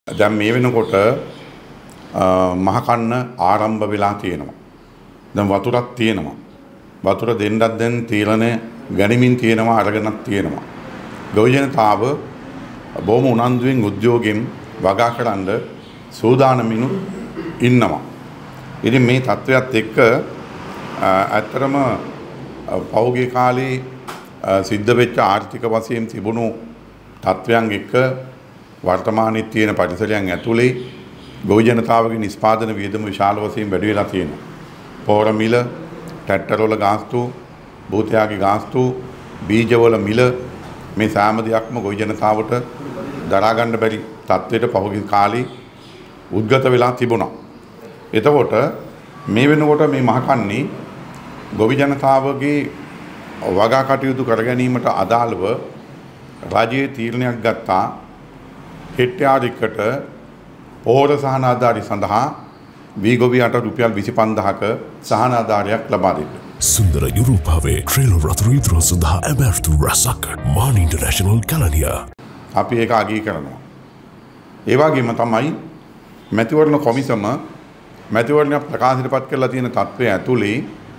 දැන් මේ වෙනකොට මහකන්න ආරම්භ වෙලා තියෙනවා. දැන් වතුරක් තියෙනවා. වතුර දෙන්නත් දැන් තීරණය ගනිමින් තියෙනවා, අරගෙනක් තියෙනවා. ගොවිජනතාව බොහොම උනන්දුවෙන් උද්‍යෝගයෙන් වගා කරන්න සූදානමින් ඉන්නවා. ඉතින් මේ තත්ත්වයක් එක්ක ඇත්තටම පෞගේ කාලේ සිද්ධ වෙච්ච ආර්ථික වශයෙන් තිබුණු තත්ත්වයන් එක්ක වර්තමානයේ තියෙන පරිසරයන් ඇතුලේ ගොවි ජනතාවගේ නිෂ්පාදන වියදම විශාල වශයෙන් වැඩි වෙලා තියෙනවා. පෝර මිල, ට්‍රැක්ටර් වල ගාස්තු, භූතයාගේ ගාස්තු, බීජවල මිල මේ සෑම දෙයක්ම ගොවි ජනතාවට දරා ගන්න බැරි තත්ත්වයට පහුගිය කාලේ උද්ගත වෙලා තිබුණා. එතකොට මේ වෙනකොට මේ මහකන්නේ ගොවි ජනතාවගේ වගා කටයුතු කර ගැනීමට අදාළව රජයේ තීරණයක් ගත්තා. හෙක්ටයාරයකට පෝර සහන ආධාරය සඳහා වීගොවියට රුපියල් 25000ක සහන ආධාරයක් ලබා දෙන්න. සුන්දර යුරෝපාවේ ට්‍රේලර් රථ රීතුර සඳහා ඇමර්තු රසක් මාන් ඉන්ටර්නැෂනල් කැලනියා. අපි ඒක අගය කරනවා. ඒ වගේම තමයි මැතිවරණ කොමිසම මැතිවරණ ප්‍රකාශයටපත් කරලා තියෙන තත්ත්වය ඇතුලේ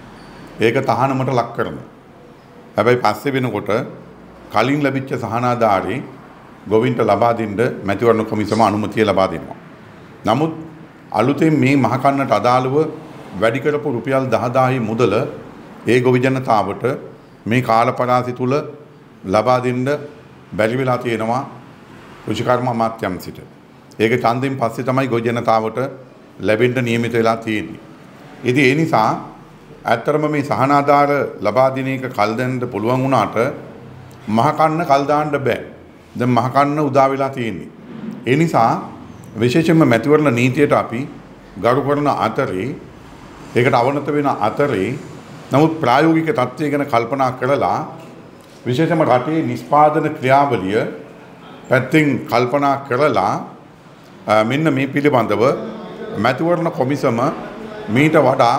ඒක තහනමට ලක් කරනවා. හැබැයි පස්සේ වෙනකොට කලින් ලැබිච්ච සහන ආධාරේ ගොවින්ට ලබා දෙන්න මැතිවරණ කොමිසම අනුමැතිය ලබා දෙනවා. නමුත් අලුතෙන් මේ මහකන්නට අදාළව වැඩි කරපු රුපියල් 10000 මුදල ඒ ගොවි ජනතාවට මේ කාලපරාසි තුල ලබා දෙන්න බැරි වෙලා තියෙනවා කෘෂිකර්ම අමාත්‍යාංශයට. ඒක ඡන්දෙන් පස්සේ තමයි ගොවි ජනතාවට ලැබෙන්න නියමිත වෙලා තියෙන්නේ. ඉතින් ඒ නිසා ඇත්තටම මේ සහන ආධාර ලබා දෙන එක කල් දෙන්න පුළුවන් වුණාට මහකන්න කල් දාන්න බෑ. දැන් මහකන්න උදා වෙලා තියෙන්නේ. ඒ නිසා විශේෂයෙන්ම මැතිවරණ නීතියට අපි ගරු කරන අතරේ ඒකට අවනත වෙන අතරේ නමුත් ප්‍රායෝගික තත්ත්වය ගැන කල්පනා කරලා විශේෂයෙන්ම රටේ නිෂ්පාදන ක්‍රියාවලිය පැත්තෙන් කල්පනා කරලා මෙන්න මේ පිළිබඳව මැතිවරණ කොමිසම මීට වඩා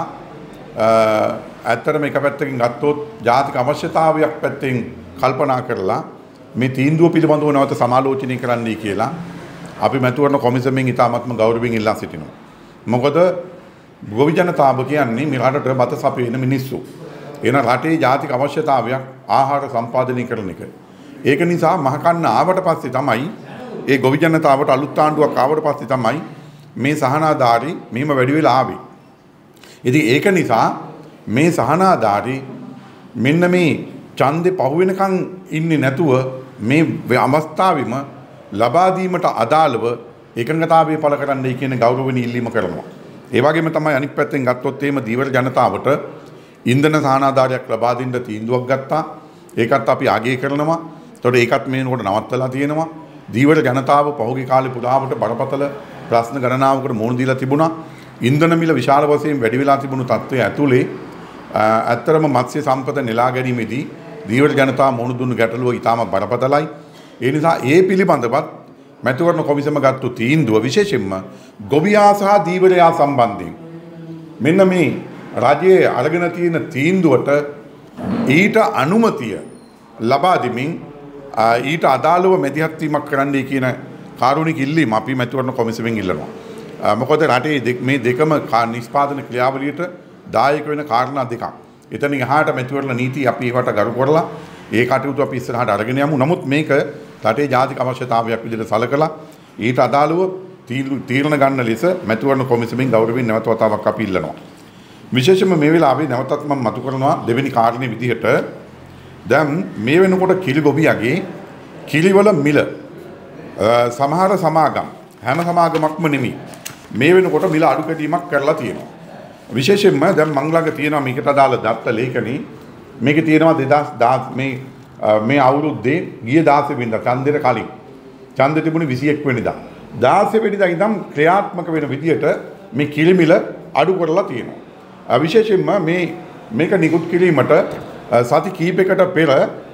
ඇත්තටම එක පැත්තකින් ගත්තොත් ජාතික අවශ්‍යතාවයක් පැත්තෙන් කල්පනා කරලා මේ තීන්දුව පිළිබඳව නැවත සමාලෝචනය කරන්නයි කියලා අපි මැතිවරණ කොමිසමෙන් ඉතාමත්ම ගෞරවයෙන් ඉල්ලා සිටිනවා. මොකද ගොවි ජනතාව කියන්නේ මේ රටට බත සපයන මිනිස්සු. එන රටේ ජාතික අවශ්‍යතාවයක් ආහාර සම්පාදනය කරන එක. ඒක නිසා මහකන්න ආවට පස්සේ තමයි ඒ ගොවි ජනතාවට අලුත් ආණ්ඩුවක් ආවට පස්සේ තමයි මේ සහනාධාරි මෙහෙම වැඩි වෙලා ආවේ. ඉතින් ඒක නිසා මේ සහනාධාරි මෙන්න මේ ඡන්දේ පහු වෙනකන් ඉන්නේ නැතුව මේ අවස්ථාවෙම ලබා දීමට අදාළව එකඟතාවය පළ කරන්නයි කියන ගෞරවණීය ඉල්ලීම කරනවා. ඒ වගේම තමයි අනිත් පැත්තෙන් ගත්තොත් එහෙම දීවර ජනතාවට ඉන්ධන සහනාධාරයක් ලබා දෙන්න තීන්දුවක් ගත්තා. ඒකත් අපි අගය කරනවා. ඒතකොට ඒකත් මේනකොට නවත්තලා තියෙනවා. දීවර ජනතාව පහුගිය කාලේ පුරාවට බරපතල ප්‍රශ්න ගණනාවකට මුහුණ දීලා තිබුණා. ඉන්ධන මිල විශාල වශයෙන් වැඩි වෙලා තිබුණු තත්ත්වය ඇතුලේ ඇත්තරම මත්ස්‍ය සම්පත නෙලා ගැනීමේදී දීවර ජනතාව මුහුණ දුන්නු ගැටලුව ඉතාම බරපතලයි. ඒ නිසා ඒ පිළිබඳවත් මැතිවරණ කොමිසම ගත්තු තීන්දුව විශේෂයෙන්ම ගොවියා සහ දීවරයා සම්බන්ධයෙන් මෙන්න මේ රජයේ අරගෙන තියෙන තීන්දුවට ඊට අනුමැතිය ලබා දෙමින් ඊට අදාළව මැදිහත් වීමක් කරන්නයි කියන කාරුණික ඉල්ලීම අපි මැතිවරණ කොමිසමෙන් ඉල්ලනවා. මොකද රටේ මේ දෙකම නිෂ්පාදන ක්‍රියාවලියට දායක වෙන කාරණා දෙකක්. එතනින් එහාට මැතිවරණ නීති අපි ඒවට ගරු කරලා ඒ කටයුතු අපි ඉස්සරහට අරගෙන යමු. නමුත් මේක රටේ ජාතික අවශ්‍යතාවයක් විදිහට සලකලා ඊට අදාළව තීරණ ගන්න ලෙස මැතිවරණ කොමිසමෙන් ගෞරවයෙන් නැවත වතාවක් අපි ඉල්ලනවා. විශේෂයෙන්ම මේ වෙලාවේ නැවතත් මම මතු කරනවා දෙවෙනි කාරණේ විදිහට දැන් මේ වෙනකොට කිලි ගොවියගේ කිලිවල මිල සමහර සමාගම් හැම සමාගමක්ම නෙමෙයි මේ වෙනකොට මිල අඩු කැඩීමක් කරලා තියෙනවා. විශේෂයෙන්ම දැන් මං ළඟ තියෙනවා මේකට අදාළ දත්ත ලේඛනී මේකේ තියෙනවා 2010 මේ අවුරුද්දේ ගිය 16 වෙනිදා ඡන්දෙට කලින් ඡන්දෙ තිබුණේ 21 වෙනිදා 16 වෙනිදා ඉඳන් ක්‍රියාත්මක වෙන විදියට මේ කිලිමිල අඩු කරලා තියෙනවා. විශේෂයෙන්ම මේක නිකුත් කිරීමට සති කිහිපයකට පෙර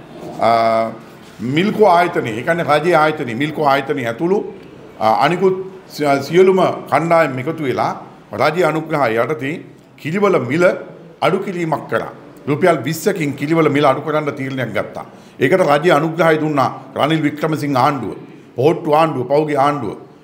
මිල්කෝ ආයතනය, ඒ කියන්නේ රජයේ ආයතනය, මිල්කෝ ආයතනය ඇතුළු අනිකුත් සියලුම කණ්ඩායම් එකතු වෙලා රජයේ අනුග්‍රහය යටතේ කිලිවල මිල අඩු කිරීමක් කරා. රුපියල් 20කින් කිලිවල මිල අඩු කරන්න තීරණයක් ගත්තා. ඒකට රජයේ අනුග්‍රහය දුන්නා රනිල් වික්‍රමසිංහ ආණ්ඩුව, පොට්ටු ආණ්ඩුව, පෞගේ ආණ්ඩුව.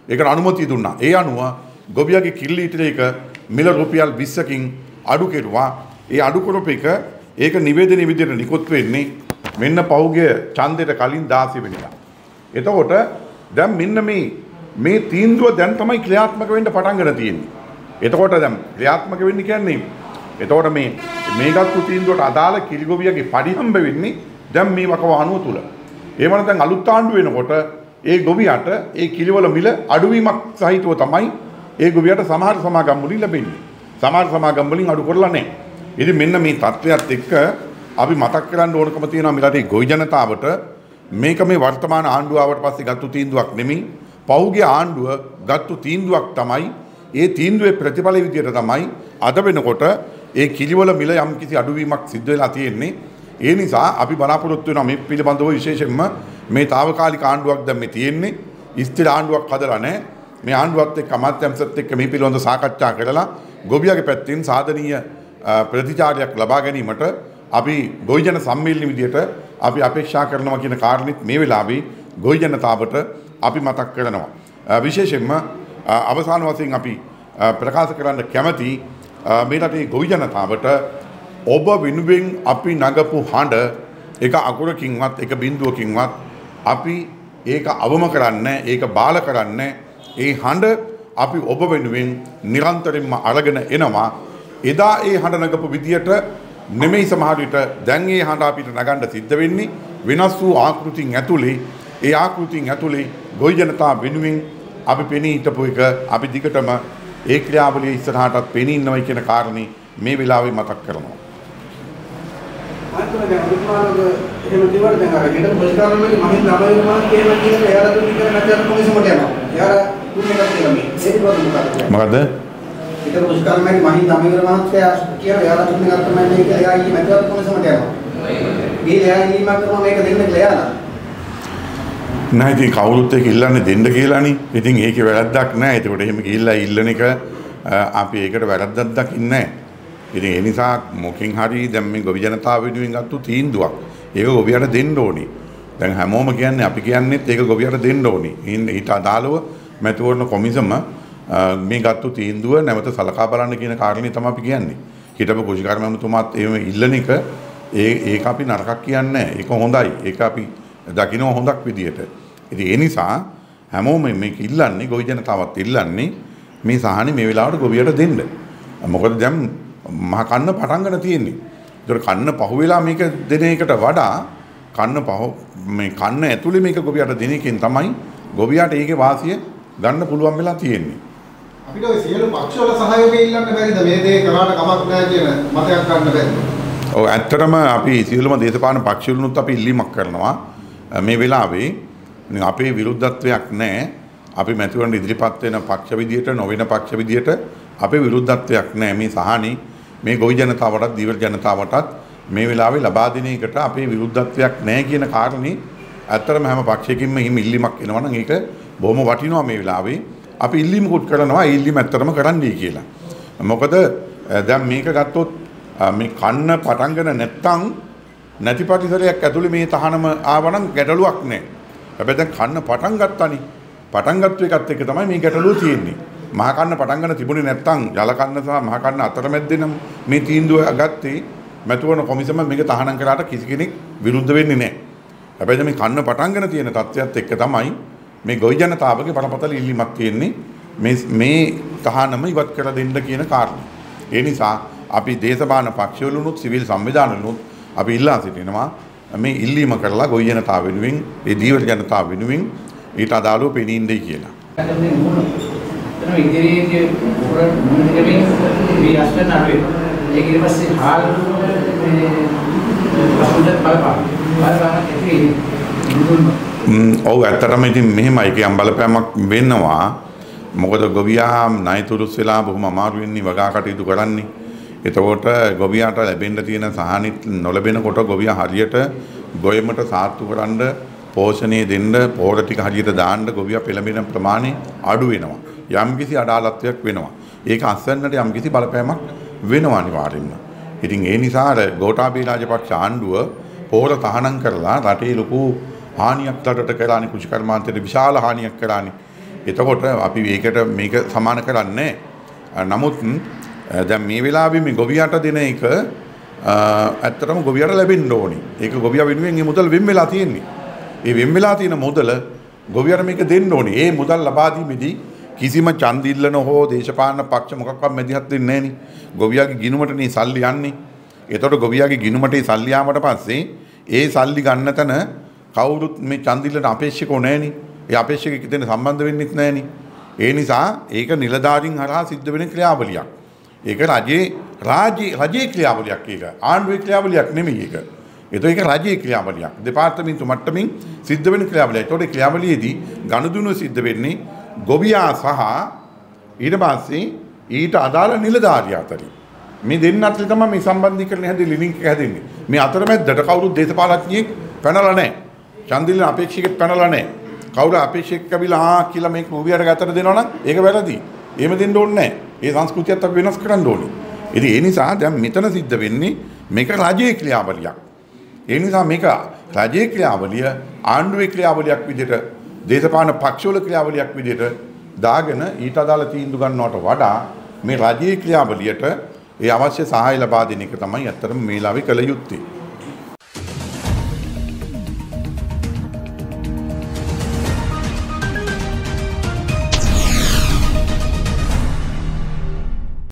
ඒකට අනුමැතිය දුන්නා. ඒ අනුව ගොවියාගේ කිරි ලීටර එක මිල රුපියල් 20කින් අඩු කෙරුවා. ඒ අඩු කරපු එක ඒක නිවේදනයේ විදිහට නිකුත් වෙන්නේ මෙන්න පහුගිය ඡන්දෙට කලින් 16 වෙනිදා. එතකොට දැන් මෙන්න මේ තීන්දුව දැන් තමයි ක්‍රියාත්මක වෙන්න පටන් ගන්න තියෙන්නේ. එතකොට දැන් ක්‍රියාත්මක වෙන්නේ කියන්නේ එතකොට මේගත්තු තීන්දුවට අදාළ කිරිගොවියගේ පරිහම්බ වෙන්නේ දැන් මේ වකවානුව තුල. ඒ වුණා දැන් අලුත් ආණ්ඩු වෙනකොට ඒ ගොවියට ඒ කිරිවල මිල අඩුවීමක් සහිතව තමයි ඒ ගොවියට සමහර සමාගම් වලින් ලැබෙන්නේ. සමහර සමාගම් වලින් අඩු කරලා නැහැ. ඉතින් මෙන්න මේ තත්ත්වයක් එක්ක අපි මතක් කරන්න ඕනකම තියෙනවා මේ රටේ ගොවි ජනතාවට මේක මේ වර්තමාන ආණ්ඩුව ආවට පස්සේ ගත්තු තීන්දුවක් නෙමෙයි. පහුගිය ආණ්ඩුව ගත්තු තීන්දුවක් තමයි. ඒ තීන්දුවේ ප්‍රතිඵල විදියට තමයි අද වෙනකොට ඒ කිරිවල මිල යම් කිසි අඩුවීමක් සිද්ධ වෙලා තියෙන්නේ. ඒ නිසා අපි බලාපොරොත්තු වෙනවා මේ පිළිබඳව විශේෂයෙන්ම මේ తాවකාලික ආණ්ඩුවක් දැන් මේ තියෙන්නේ. ස්ථිර ආණ්ඩුවක් හදලා නැහැ. මේ ආණ්ඩුවත් එක්ක අමාත්‍යංශත් එක්ක මේ පිළිබඳව සාකච්ඡා කරලා ගොවියාගේ පැත්තෙන් සාධනීය ප්‍රතිචාරයක් ලබා ගැනීමට අපි ගොවි ජන සම්මේලන විදියට අපි අපේක්ෂා කරනවා කියන කාරණෙත් මේ වෙලාවේ ගොවි ජනතාවට අපි මතක් කරනවා. විශේෂයෙන්ම අවසාන වශයෙන් අපි ප්‍රකාශ කරන්න කැමති මේ රටේ ගොවි ජනතාවට ඔබ වෙනුවෙන් අපි නගපු හඬ එක අකුරකින්වත් එක බිඳුවකින්වත් අපි ඒක අවම කරන්නේ ඒක බාල කරන්නේ ඒ හඬ අපි ඔබ වෙනුවෙන් නිරන්තරයෙන්ම අරගෙන එනවා. එදා ඒ හඬ නගපු විදියට නෙමෙයි සමහර විට දැන් ඒ හඬ අපිට නගන්න සිද්ධ වෙන්නේ වෙනස් වූ ආකෘතින් ඇතුලේ. ඒ ආකෘතින් ඇතුලේ ගොවි ජනතාව වෙනුවෙන් අපි පෙනී හිටපු එක අපි දිගටම ඒ ක්‍රියාවලිය ඉස්සරහටත් පෙනී ඉන්නවයි කියන කාරණේ මේ වෙලාවේ මතක් කරනවා. අන්තිමට දැන් අනුමානක එහෙම කිව්වට දැන් අර ගෙදර පොලිස්කාරවලගේ මහින්ද අබයුමාන කියලා කියන එයාලා දුන්නි කරන නැත්නම් කොමිසමට යනවා. එයාලා දුන්නේ නැත්නම් මේ ඒක මොකද? මොකද? ගෙදර පොලිස්කාරවලගේ මහින්ද අබයුමාන කියලා එයාලා දුන්නි කරන නැහැ කියලා එයා ඊ මැදවල කොමිසමට යනවා. මේ එයා ඊ මැදවල මේක දෙන්න කියලා එයාලා. නෑ ඉතින් කවුරුත් ඒක ඉල්ලන්නේ දෙන්න කියලානේ. ඉතින් ඒකේ වැරද්දක් නෑ. ඒකට එහෙම ගිහිල්ලා ඉල්ලන එක අපි ඒකට වැරද්දක් දකින්නේ නෑ. ඉතින් ඒ නිසා මොකෙන් හරි දැන් මේ ගොවි ජනතාව වෙනුවෙන් ගත්තු තීන්දුවක්. ඒක ගොවියට දෙන්න ඕනේ. දැන් හැමෝම කියන්නේ අපි කියන්නේත් ඒක ගොවියට දෙන්න ඕනේ. ඊට අදාළව මැතිවරණ කොමිසම මේ ගත්තු තීන්දුව නැවත සලකා බලන්න කියන කාරණේ තමයි අපි කියන්නේ. හිටපු කුෂිකාර මහතුමාත් එහෙම ඉල්ලන එක ඒක අපි නරකක් කියන්නේ නෑ. ඒක හොඳයි. ඒක අපි දකින්න හොඳක් විදියට. ඉතින් ඒ නිසා හැමෝම මේක ඉල්ලන්නේ ගොවි ජනතාවත් ඉල්ලන්නේ මේ සහනේ මේ වෙලාවට ගොවියට දෙන්න. මොකද දැන් මහ කන්න පටන් ගන්න තියෙන්නේ. ඒතර කන්න පහුවෙලා මේක දෙන එකට වඩා මේ කන්න ඇතුලේ මේක ගොවියට දෙන එකෙන් තමයි ගොවියට ඒකේ වාසිය ගන්න පුළුවන් වෙලා තියෙන්නේ. අපිට ඔය සියලු පක්ෂවල සහයෝගය ඉල්ලන්න බැරිද මේ දේ කරාට කමක් නැහැ කියන මතයක් ගන්න බැරිද? ඔව් ඇත්තටම අපි සියලුම දේශපාලන පක්ෂවලුත් අපි ඉල්ලීමක් කරනවා. මේ වෙලාවේ අපේ විරුද්ධත්වයක් නැහැ. අපි මැතිවරණ ඉදිරිපත් වෙන පක්ෂ විදියට නොවන පක්ෂ විදියට අපේ විරුද්ධත්වයක් නැහැ. මේ සහනේ මේ ගොවි ජනතාවටත් දීවල් ජනතාවටත් මේ වෙලාවේ ලබා දෙන එකට අපේ විරුද්ධත්වයක් නැහැ කියන කාරණේ ඇත්තටම හැම පක්ෂයකින්ම හිම ඉල්ලීමක් එනවා නම් ඒක බොහොම වටිනවා මේ වෙලාවේ. අපි ඉල්ලීමකුත් කරනවා ඒ ඉල්ලීම ඇත්තටම කරන්නයි කියලා. මොකද දැන් මේක ගත්තොත් මේ කන්න පටන් ගන්න නැත්තම් නැති පරිසරයක් ඇතුලේ මේ තහනම ආවනම් ගැටලුවක් නැහැ. හැබැයි දැන් කන්න පටන් ගත්තානේ. පටන් ගත්ත එකත් එක්ක තමයි මේ ගැටලුව තියෙන්නේ. මහ කන්න පටන් ගන්න තිබුණේ නැත්තම් යල කන්න සහ මහ කන්න අතරමැද්දේනම් මේ තීන්දුව ගත්තේ මැතිවරණ කොමිසම මේක තහනම් කරාට කිසි කෙනෙක් විරුද්ධ වෙන්නේ නැහැ. හැබැයි මේ කන්න පටන් ගන්න තියෙන තත්ත්වයක් එක්ක තමයි මේ ගොවි ජනතාවගේ බරපතල ඉල්ලීමක් තියෙන්නේ මේ තහනම ඉවත් කර දෙන්න කියන කාරණේ. ඒ නිසා අපි දේශපාලන පක්ෂවලුනුත් සිවිල් සංවිධානවලුනුත් අපි ඉල්ලා සිටිනවා මේ ඉල්ලීම කරලා ගොවි ජනතාව වෙනුවෙන් ඒ දීවල ජනතාව වෙනුවෙන් ඊට අදාළව පෙනී ඉඳී කියලා. ඉදිරියේ මුලින්ම මේ අස්තන ආවේ ඒක ඊට පස්සේ හාල් මේ පසුදත් ඔව් ඇත්තටම ඉතින් මෙහෙමයි කියම් බලපෑමක් වෙනවා. මොකද ගොවියා ණයතුරුස් වෙලා බොහොම අමාරුවෙන් වගා කටයුතු කරන්නේ. එතකොට ගොවියාට ලැබෙන්න තියෙන සහනිත් නොලැබෙනකොට ගොවියා හරියට ගොයමට සාත්තු කරන්න පෝෂණය දෙන්න පොහොර ටික හරියට දාන්න ගොවියා පෙළඹෙන ප්‍රමාණය අඩු වෙනවා. යම්කිසි අඩාලත්වයක් වෙනවා. ඒක අස්වැන්නට යම්කිසි බලපෑමක් වෙනවා අනිවාර්යෙන්ම. ඉතින් ඒ නිසා ගෝඨාභය රාජපක්ෂ ආණ්ඩුව පොහොර තහනම් කරලා රටේ ලොකු හානියක් රටට කරානේ. කෘෂි කර්මාන්තයට විශාල හානියක් කරානේ. එතකොට අපි ඒකට මේක සමාන කරන්නේ. නමුත් දැන් මේ වෙලාවේ මේ ගොවියට දෙන එක ඇත්තටම ගොවියට ලැබෙන්න ඕනේ. ඒක ගොවියා වෙනුවෙන් මේ මුදල් වෙන් වෙලා තියෙන්නේ. ඒ වෙන් වෙලා තියෙන මුදල ගොවියට මේක දෙන්න ඕනේ. ඒ මුදල් ලබා දීමේදී කිසිම ඡන්දිල්ලන හෝ දේශපාලන පක්ෂ මොකක්වත් මැදිහත් වෙන්නේ නැහැ නේ. ගොවියාගේ ගිණුමටනේ සල්ලි යන්නේ. එතකොට ගොවියාගේ ගිණුමට සල්ලි යාමට පස්සේ ඒ සල්ලි ගන්න තැන කවුරුත් මේ ඡන්දිල්ලට අපේක්ෂකෝ නැහෙනේ. ඒ අපේක්ෂකෙක් ඉතින් සම්බන්ධ වෙන්නෙත් නැහෙනේ. ඒ නිසා ඒක නිලධාරීන් හරහා සිද්ධ වෙන ක්‍රියාවලියක්. ඒක රජයේ ක්‍රියාවලියක් ඒක. ආණ්ඩුවේ ක්‍රියාවලියක් නෙමෙයි ඒක. ඒක රජයේ ක්‍රියාවලියක්. දෙපාර්තමේන්තු මට්ටමින් සිද්ධ වෙන ක්‍රියාවලියක්. ඒතකොට ඒ ක්‍රියාවලියේදී ගනුදෙනු සිද්ධ වෙන්නේ ගොවියා සහ ඊට පස්සේ ඊට අදාළ නිලධාරියා අතරින්. මේ දෙන්න අතර තමයි මේ සම්බන්ධීකරණය හැදෙන්නේ ලින්ක් එක හැදෙන්නේ. මේ අතරමැද්දට කවුරුත් දේශපාලඥයෙක් පැනලා නැහැ. ඡන්දිල්ල අපේක්ෂකෙක් පැනලා නැහැ. කවුරු අපේක්ෂකෙක් කවිලා කියලා මේ ගොවියට ගතට දෙනවා නම් ඒක වැරදි. එහෙම දෙන්න ඕනේ නැහැ. ඒ සංස්කෘතියත් අපි වෙනස් කරන්න ඕනේ. ඉතින් ඒ නිසා දැන් මෙතන සිද්ධ වෙන්නේ මේක රජයේ ක්‍රියාවලියක්. ඒ නිසා මේක රජයේ ක්‍රියාවලිය ආණ්ඩුවේ ක්‍රියාවලියක් විදිහට දේශපාලන පක්ෂවල ක්‍රියාවලියක් විදිහට දාගෙන ඊට අදාළ තීන්දුව ගන්නවට වඩා මේ රජයේ ක්‍රියාවලියට ඒ අවශ්‍ය සහාය ලබා දෙන එක තමයි අත්‍තරම මේ ලාවේ කළ යුත්තේ.